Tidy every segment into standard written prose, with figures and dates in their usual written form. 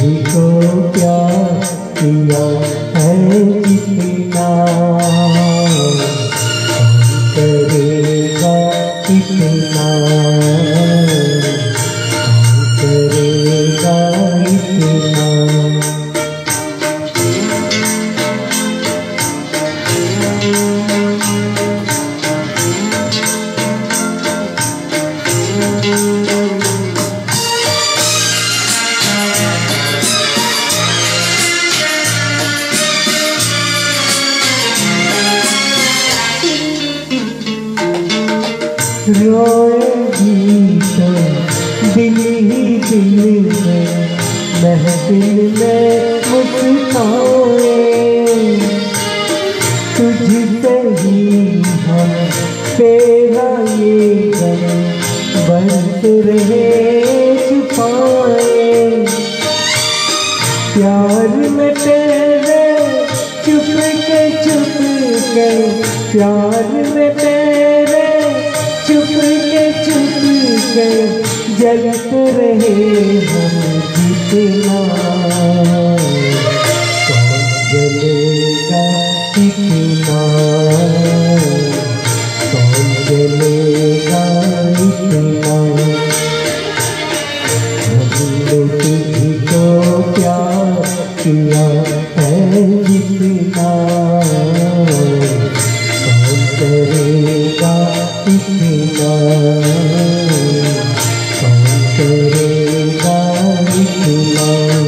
तुझको प्यार किया है जितना, कौन करेगा इतना, कौन करेगा इतना। रोए भी तो दिल ही दिल में, महफिल में मुस्काए, तुझसे ही हम तेरा ये गम बरस रहे छुपाए। प्यार में तेरे चुप के, प्यार में तेरे चुप के जलत रहे हम जितना, कौन जलेगा इतना, कौन जलेगा इतना। हमने तुझको प्यार किया है जितना, कौन करेगा इतना, कौन करेगा इतना।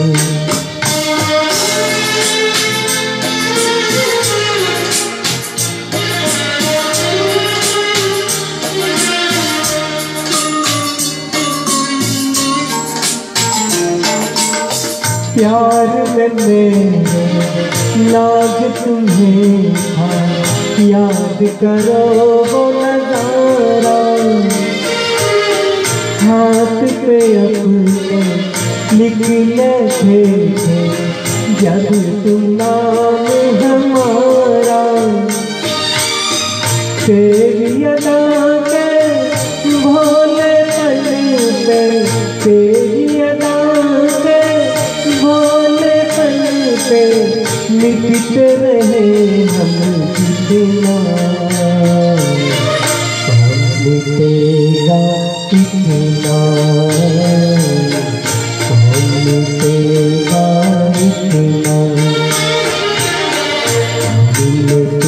प्यार में मेरे नाज तुम्हें था, याद करो वो नजारा, हाथ पे अपने लिखने थे जब तुम नाम हमारा। तेरी अदा के भोले पल पे, तेरी अदा के भोले पल पे मिटते रहे हम जितना, कौन मिटेगा इतना, कौन मिटेगा इतना।